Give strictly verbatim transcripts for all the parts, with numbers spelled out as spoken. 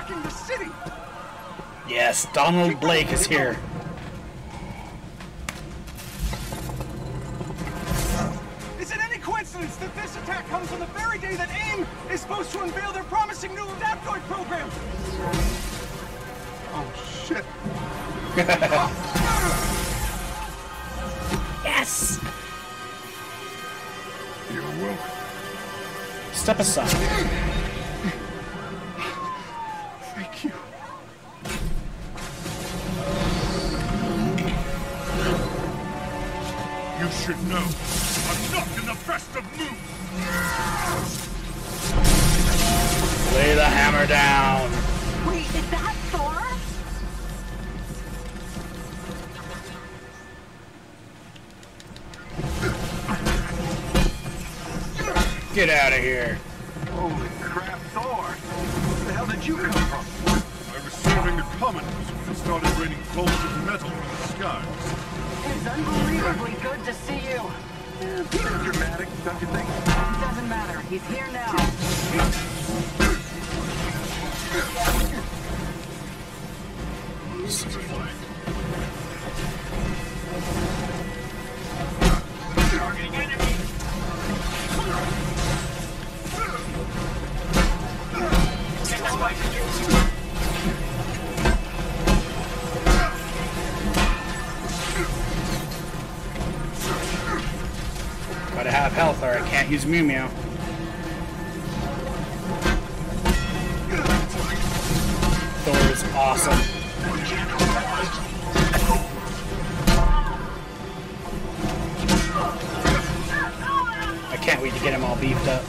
attacking the city! Yes, Donald Blake is here. Is it any coincidence that this attack comes on the very day that AIM is supposed to unveil their promising new adaptoid program? Oh, shit. Yes! You're welcome. Step aside. Thank you. You should know, I'm not in the best of moods! Lay the hammer down. Wait, is that Thor? Get out of here. Holy crap, Thor! Where the hell did you come from? I was serving the commoners when it started raining bolts of metal from the skies. It's unbelievably good to see you. A bit dramatic, don't you think? Doesn't matter. He's here now. Targeting enemy! Gotta have health or I can't use Mew Mew. Thor is awesome. I can't wait to get him all beefed up.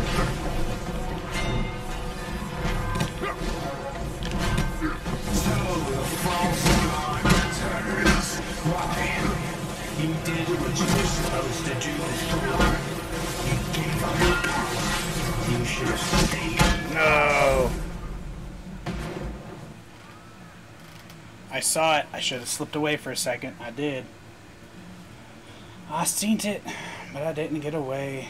You did what you were supposed to do, Thor. You gave up. You should have stayed. No. I saw it. I should have slipped away for a second. I did. I seen it, but I didn't get away.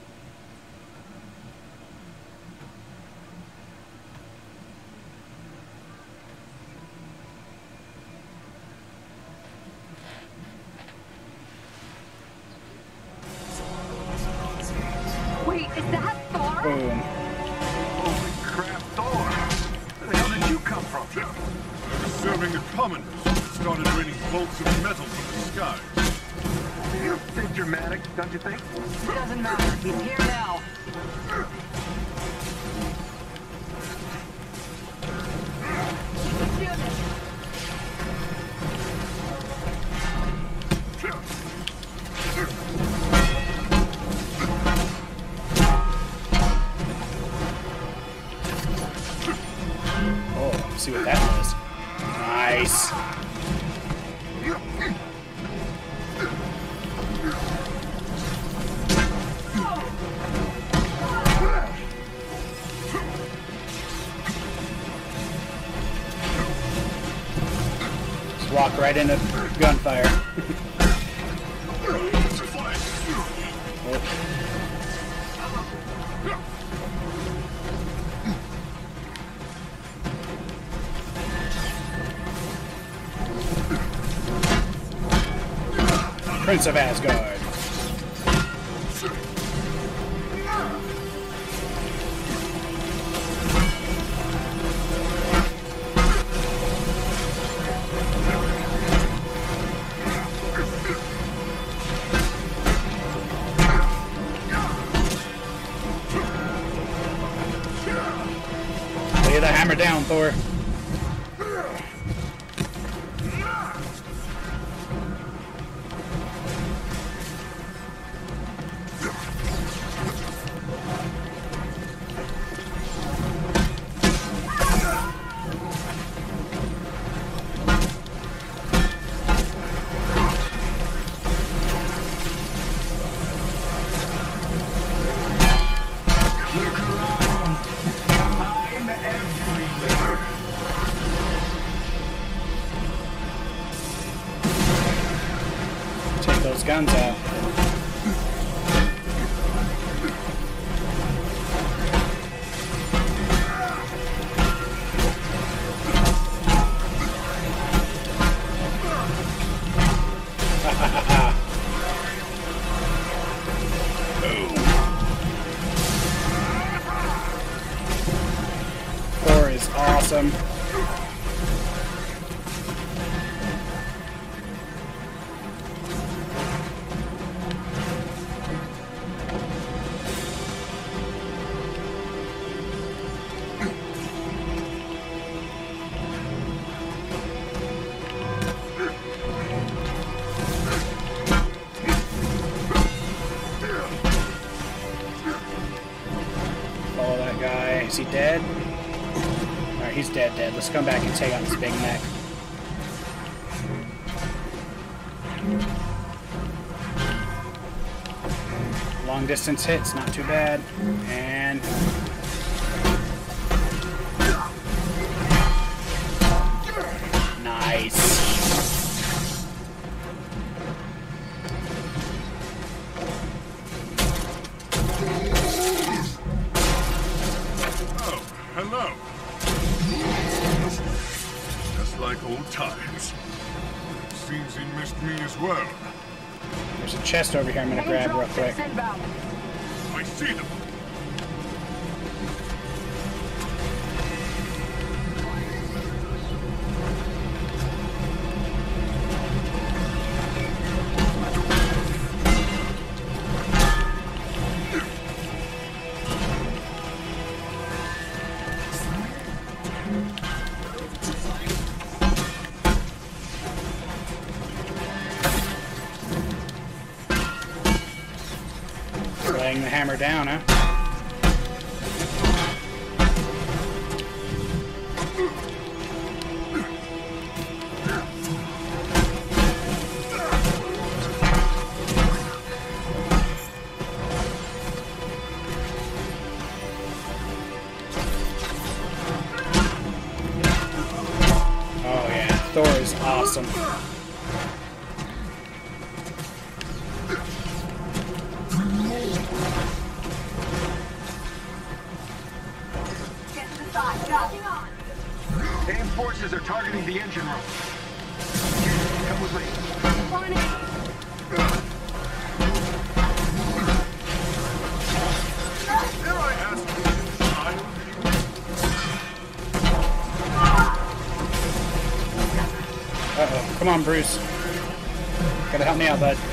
Wait, is that Thor? Boom. Holy crap, Thor! Where the hell did you come from? I was serving the commoners when it started raining bolts of metal from the skies. You're a bit dramatic, don't you think? Doesn't matter. He's here now. Oh, let's see what that does. Nice. Just walk right into gunfire. Oh. Prince of Asgard. Lay the hammer down, Thor. Take those guns out. awesome. Follow that guy. Is he dead? Alright, he's dead dead. Let's come back and take out this big neck. Long distance hits, not too bad. And nice. Oh, hello. Just like old times. Seems he missed me as well. There's a chest over here I'm gonna grab real quick. Inbound. I see them. Laying the hammer down, huh? Oh yeah, Thor is awesome. AIM forces are targeting the engine room. Come with me. Dare I ask you to try? Uh-oh. Come on, Bruce. Gotta help me out, bud.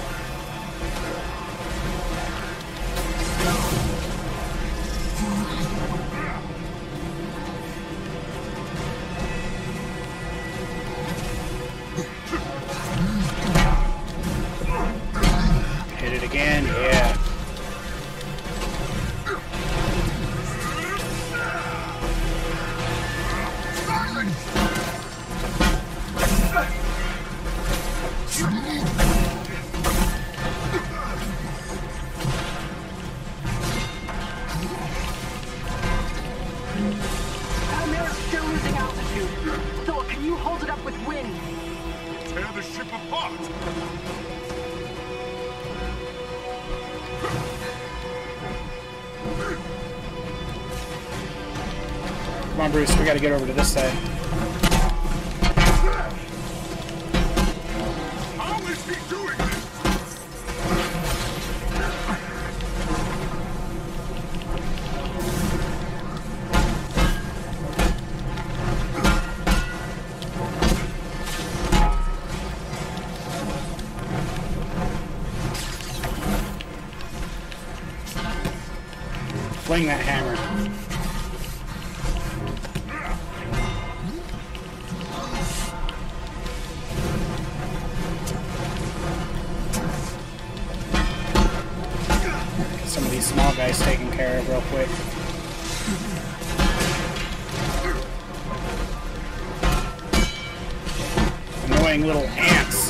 Hit it again, yeah. America's still losing altitude. Thor, can you hold it up with wind? Tear the ship apart. Come on, Bruce, we gotta get over to this side. How is he doing this? Fling that hammer. Get some of these small guys taken care of real quick. Annoying little ants.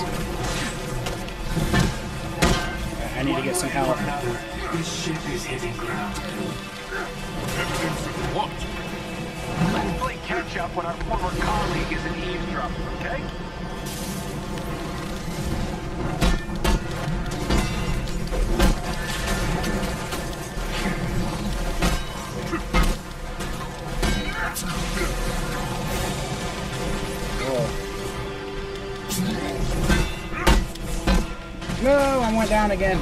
I need to get some help. Another, this ship is hitting ground. Evidence of what? Let's play catch up when our former colleague is an eavesdropper, okay? No, I went down again.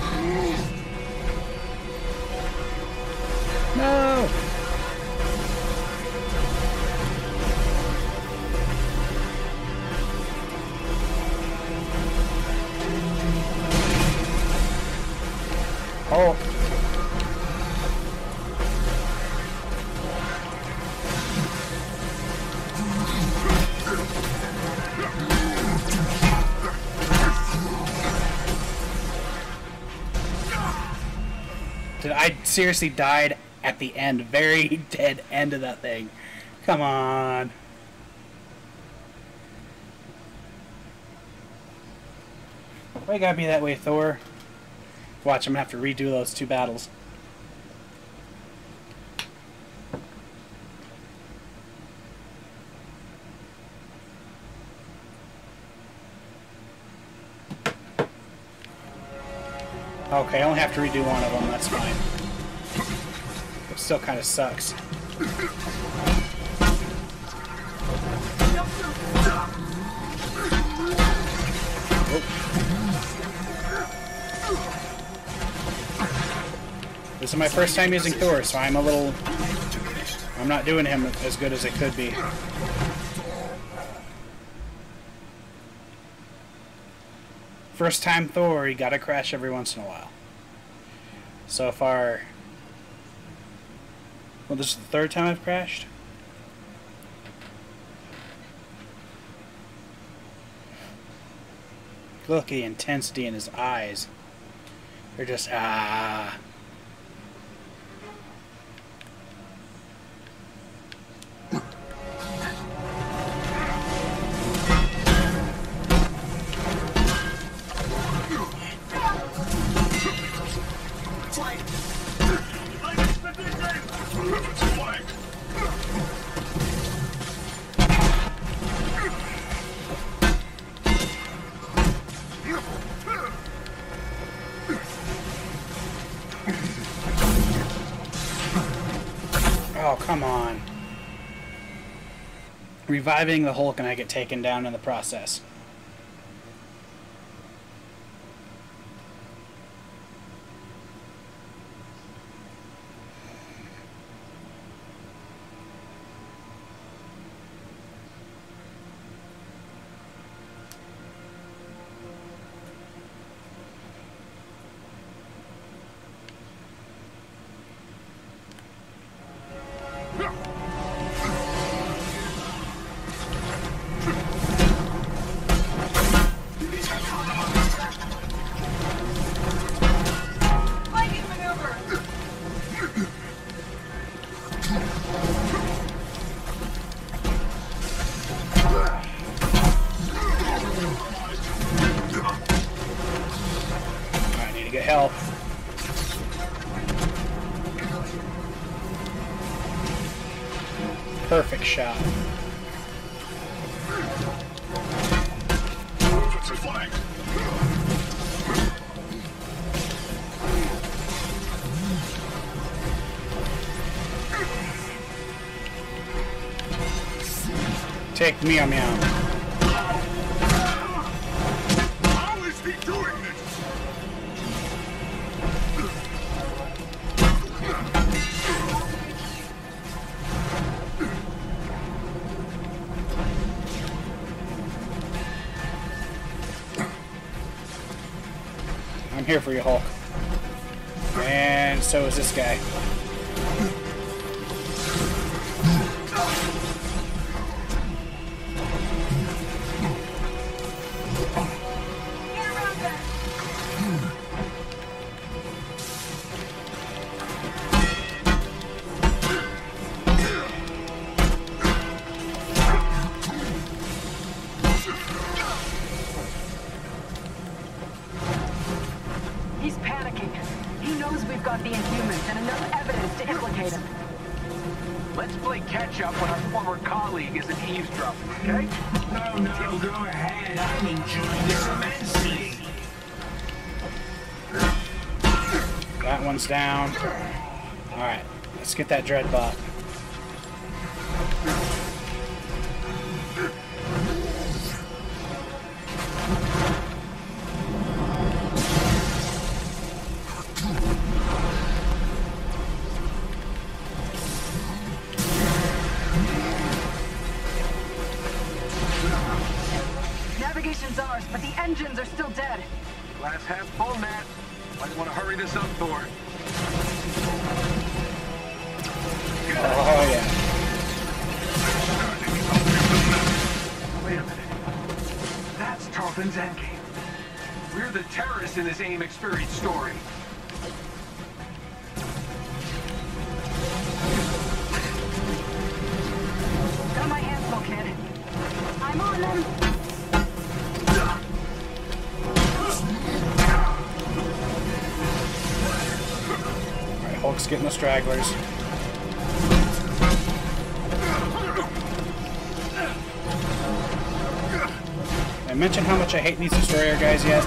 No. seriously died at the end, very dead end of that thing. Come on. Why you gotta be that way, Thor? Watch, I'm gonna have to redo those two battles. Okay, I only have to redo one of them, that's fine. It still kind of sucks. Oh. This is my first time using Thor, so I'm a little... I'm not doing him as good as it could be. First time Thor, you gotta crash every once in a while. So far... Well, this is the third time I've crashed. Look at the intensity in his eyes. They're just, ah... Oh, come on. Reviving the Hulk and I get taken down in the process. Help. Perfect shot. Take me, meow meow. How is he doing this? I'm here for you, Hulk. And so is this guy. He's panicking. He knows we've got the Inhumans and enough evidence to implicate him. Let's play catch-up when our former colleague isn't eavesdropping, okay? No, no, go ahead. I'm enjoying this immensely. That one's down. Alright, let's get that Dreadbot. Navigation's ours, but the engines are still dead. Glass half full, Matt. Might want to hurry this up, Thor. Oh, yeah. Wait a minute. That's Tarleton's endgame. We're the terrorists in this AIM experience story. Just getting the stragglers. I mentioned how much I hate these destroyer guys yet.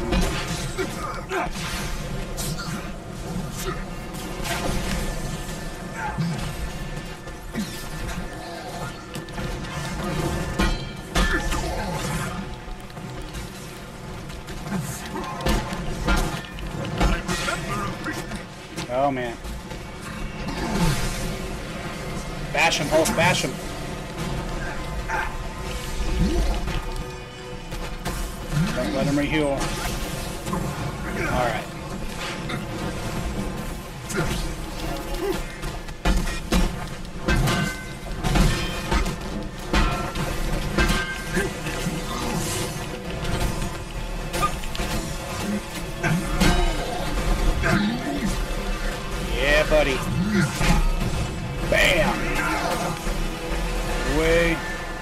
Oh man. Bash him, Hulk, bash him. Don't let him reheal. Alright. Yeah, buddy. Bam! Away.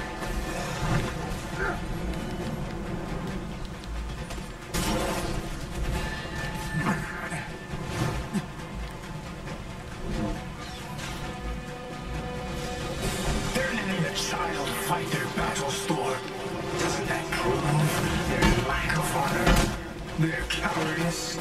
They're letting a child fight their battles, Thor. Doesn't that prove their lack of honor? Their cowardice?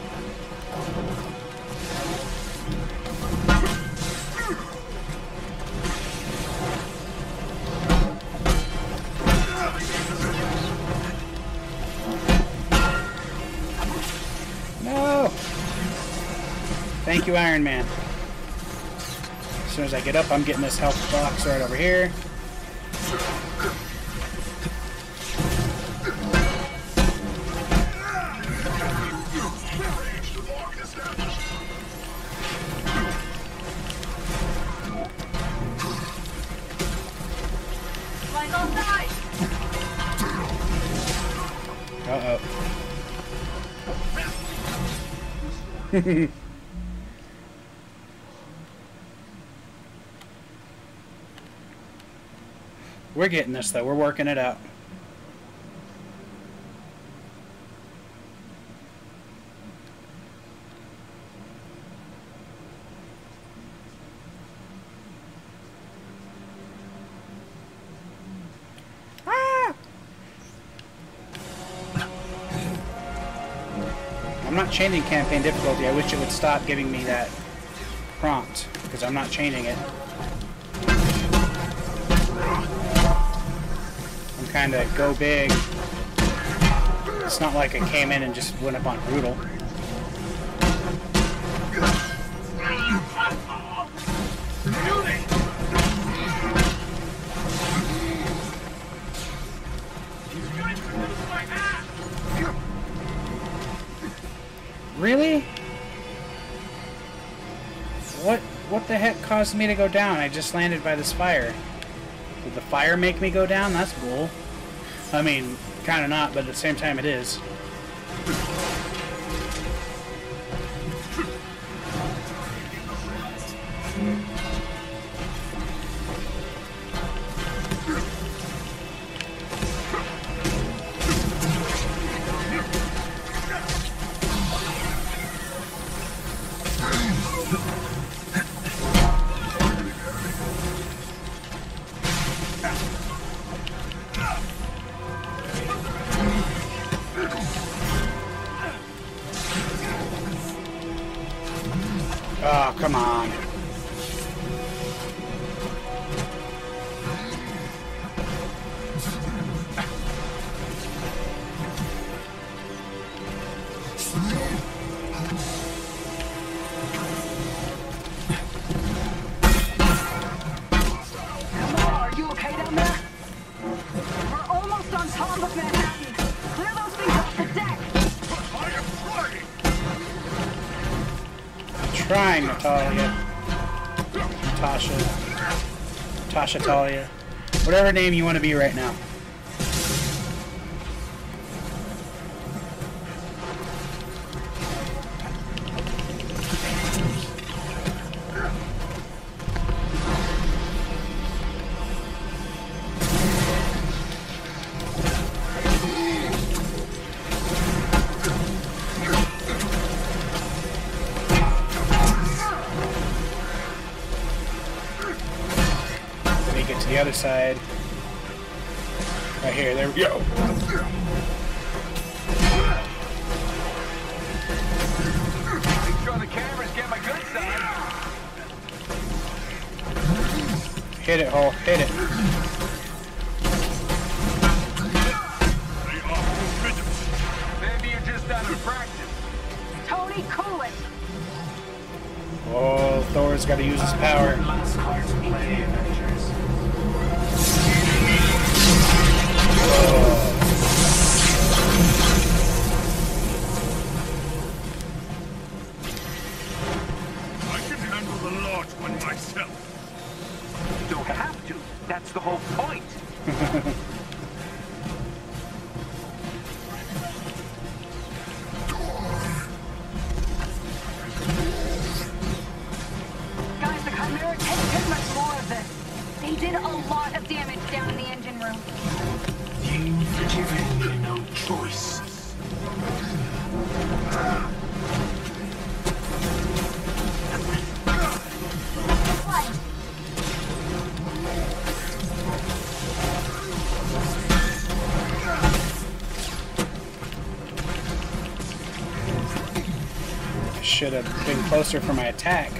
No! Thank you, Iron Man. As soon as I get up, I'm getting this health box right over here. Uh-oh. We're getting this, though. We're working it out. Ah! I'm not changing campaign difficulty. I wish it would stop giving me that prompt, because I'm not changing it. Kind of go big. It's not like I came in and just went up on brutal. Really? What what the heck caused me to go down? I just landed by this fire. Did the fire make me go down? That's bull. I mean, kind of not, but at the same time it is. Oh, come on. Are you okay down there? We're almost on top of Manhattan. Clear those things off the deck. I am trying! Trying, Natalia. Tasha. Tasha Talia. Whatever name you want to be right now. make it to the other side. Right here, there we go. Make sure the cameras get my good side. Hit it, Hole. Hit it. They are formidable. Maybe you're just out of practice. Tony, cool it. Oh, Thor's got to use his power. Let's start to play Avengers. I can handle the large one myself. You don't have to. That's the whole point. Guys, the Chimera can't take much more of this. They did a lot of damage down in the engine room. You've given me no choice. I should have been closer for my attack.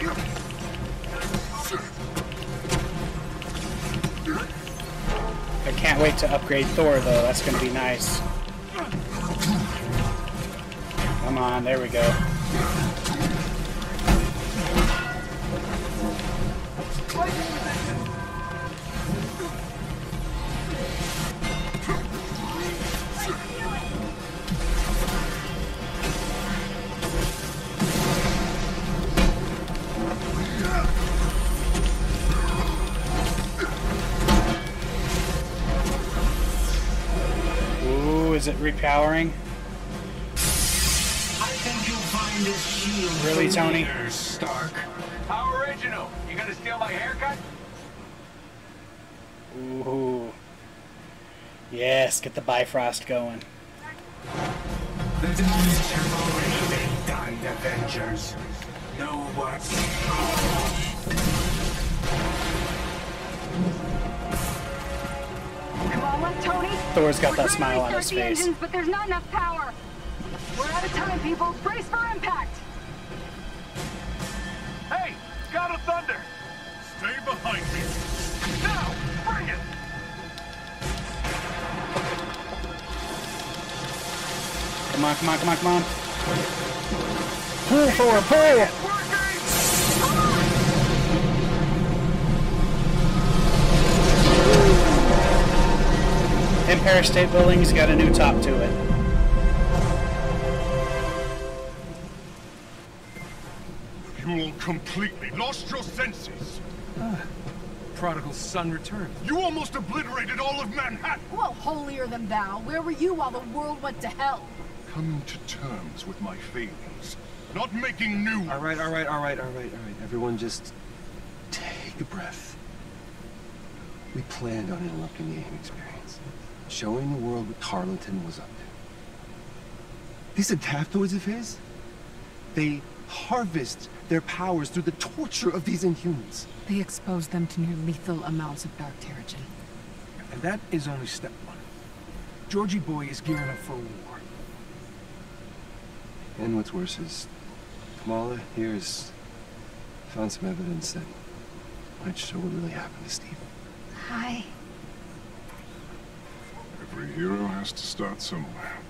I can't wait to upgrade Thor, though. That's going to be nice. Come on, there we go. Ooh, is it repowering? I think you'll find this shield Really, Tony? familiar, Stark. How original. You gonna steal my haircut? Ooh. Yes, get the Bifrost going. The damage has already been done, Avengers. No work. Come on, let Tony. Thor's got We're that trying to smile on restart his the face. engines, but there's not enough power. We're out of time, people. Brace for impact. Hey, God of Thunder. Stay behind me. Now, bring it. Come on, come on, come on, come on. Pull, Thor, pull! Empire State Building's got a new top to it. You all completely lost your senses. Prodigal son returned. You almost obliterated all of Manhattan. Well, holier than thou. Where were you while the world went to hell? Coming to terms with my failings, not making new. All right, all right, all right, all right, all right. Everyone just take a breath. We planned on interrupting the AIM experience, showing the world what Tarleton was up to. These adaptoids of his, they harvest their powers through the torture of these Inhumans. They exposed them to near lethal amounts of dark terrigen. And that is only step one. Georgie boy is gearing up for a war. And what's worse is, Kamala here has found some evidence that might show what really happened to Steve. Hi. Every hero has to start somewhere.